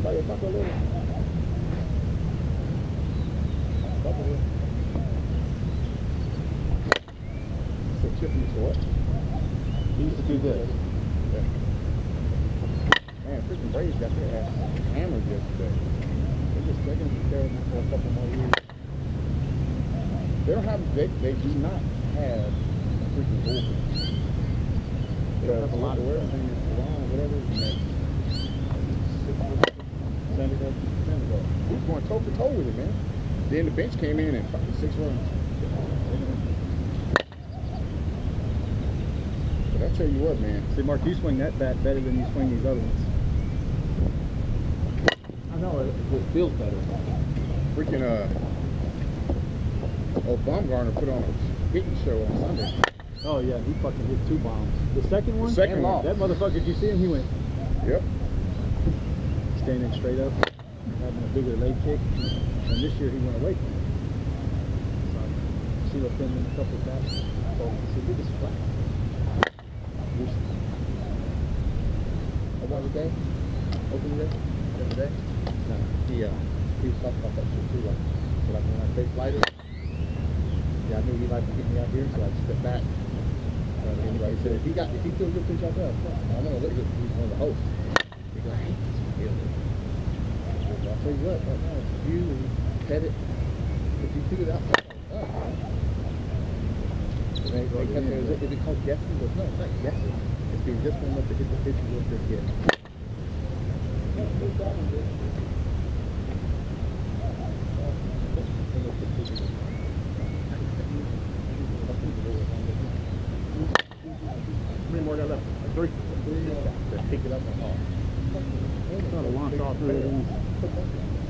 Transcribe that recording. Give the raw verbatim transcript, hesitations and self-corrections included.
Vaya, taco little. Taco little. So Chip used to what? He used to do this. Yeah. Man, freaking Braves got their ass hammered yesterday. They're just they're gonna be carrying them for a couple more years. They don't have they they do not have a freaking bullpen. Because a lot of everything is wrong, whatever is next. Senegal, Senegal. He was going toe for toe with it, man. Then the bench came in and fucking six runs. But I tell you what, man. See, Mark, you swing that bat better than you swing these other ones. I know it, it feels better. Freaking uh, old Baumgartner put on a hitting show on Sunday. Oh yeah, he fucking hit two bombs. The second one, the second one, that motherfucker. Did you see him? He went. Yep. Standing straight up, having a bigger leg kick, and this year he went away from it. So I see him in a couple of bats. So it's the biggest flat. How was the game? Opening day? Yesterday? No. He, uh, he was talking about that shit too. Like, so like when I face lighter, yeah, I knew he'd like to get me out here, so I stepped back. Uh, and anyway, he said, if he got, if he feels good to yourself, I'm gonna look at he's one of the hosts. He's like, I hate this feeling. I'll tell you what, right now, it's you and you pet it. If you figure it out, oh, man. They, they kept, is, it, is it called guessing? He goes, no, it's not guessing. It's being just enough to hit the pitch you want to get. How many more got left? Three. Three. Pick it up and off. It's not a launch off through it.